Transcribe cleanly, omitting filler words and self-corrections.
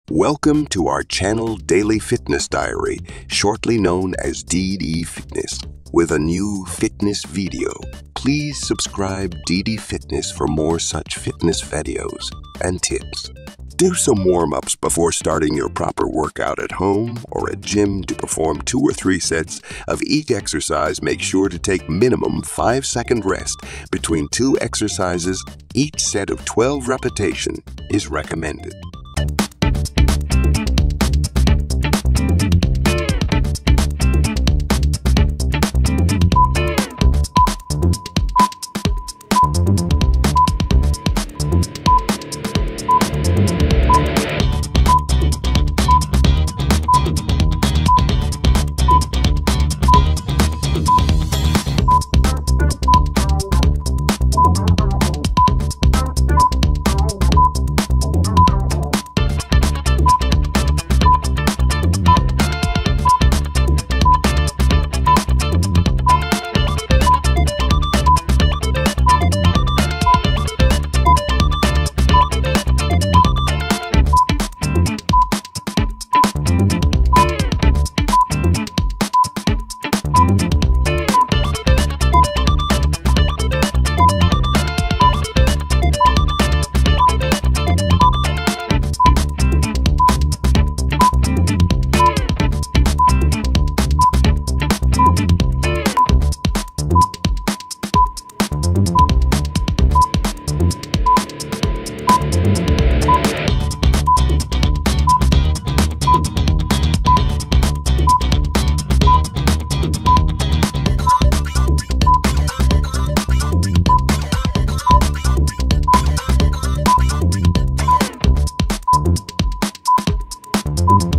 Welcome to our channel Daily Fitness Diary, shortly known as DD Fitness, with a new fitness video. Please subscribe DD Fitness for more such fitness videos and tips. Do some warm-ups before starting your proper workout at home or at gym to perform 2 or 3 sets of each exercise. Make sure to take minimum 5-second rest between 2 exercises. Each set of 12 repetitions is recommended. You